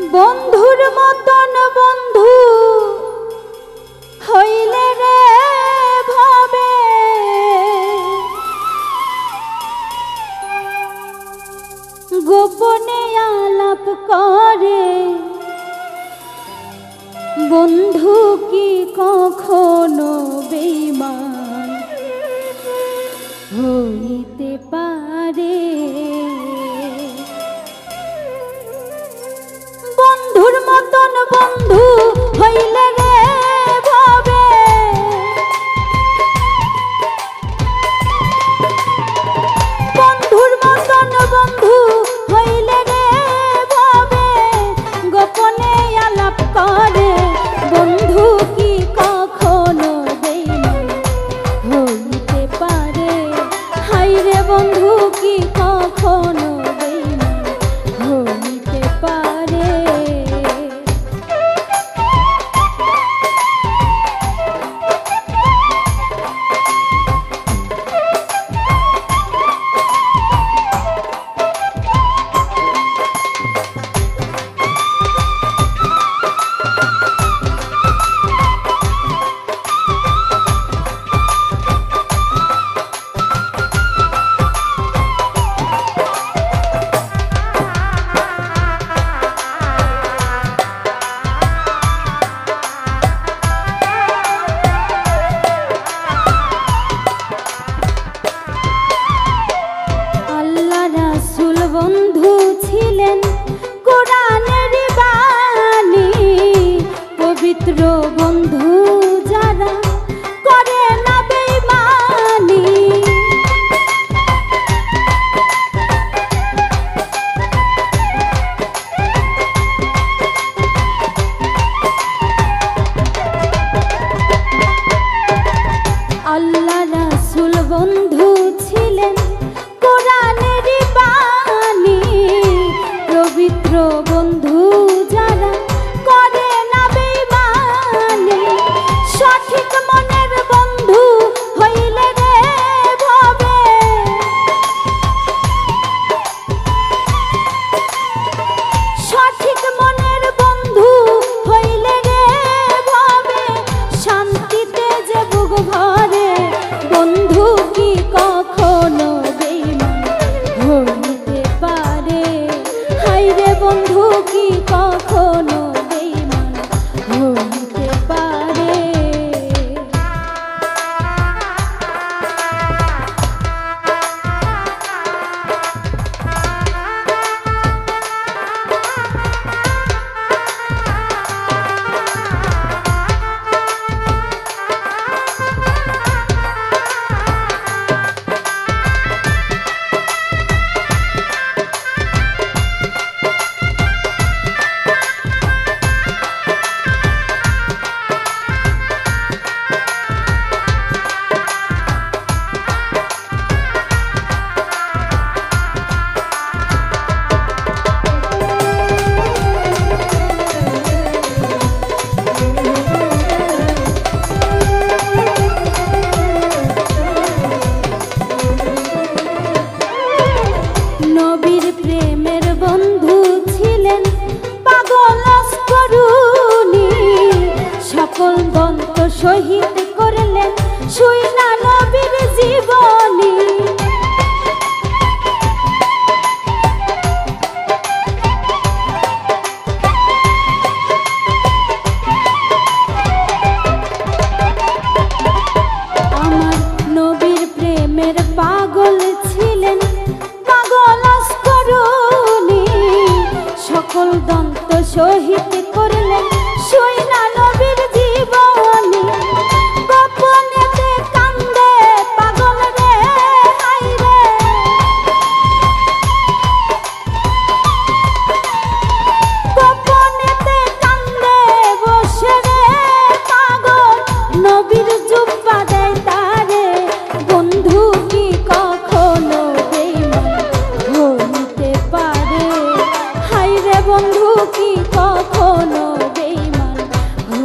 বন্ধুর মতন বন্ধু হইলে রে ভাবে গোপনে আলাপ করে বন্ধু কি কখনো বেঈমান হইতে পারে। বন্ধুর মতন বন্ধু হইলে রে ভাবে বন্ধুর মতন বন্ধু হইলে রে ভাবে গোপনে আলাপ করে বন্ধু কি কখনো বেঈমান হইতে পারে। হায়রে বন্ধু কি কখনো বেঈমান হইতে পারে। বন্ধু ছিলেন কোরআনের বাণী পবিত্র বন্ধু যারা করে না বেঈমানি। আল্লাহ রাসূল বন্ধু ছিলেন কোরআনের বাণী পবিত্র বন্ধু যারা করে না বেঈমানি। সঠিক মনের বন্ধু হইলে রে ভাবে সঠিক মনের বন্ধু হইলে রে ভাবে শান্তিতে যে বুক ভরে বন্ধু কি কখনো বেঈমান হইতে পারে। হায়রে বন্ধু কি কখনো বেঈমান হইতে পারে। নবীর প্রেমের বন্ধু ছিলেন পাগল করুণী সকল দন্ত শহীদ করলেন শুইনা নবীর জীবনী। আমার নবীর প্রেমের পাগল ছিলেন পাগল করুণী সকল দন্ত শহীদ করলেন শুইনা নবীর জীবনী। গোপনেতে কান্দে পাগল রে হায়রে গোপনেতে কান্দে বসে রে পাগল নবীর জুব্বা দেয় তারে বন্ধু কি কখনো বেঈমান হইতে পারে। হায়রে বন্ধু কি কখনো বেঈমান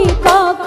কি কখনো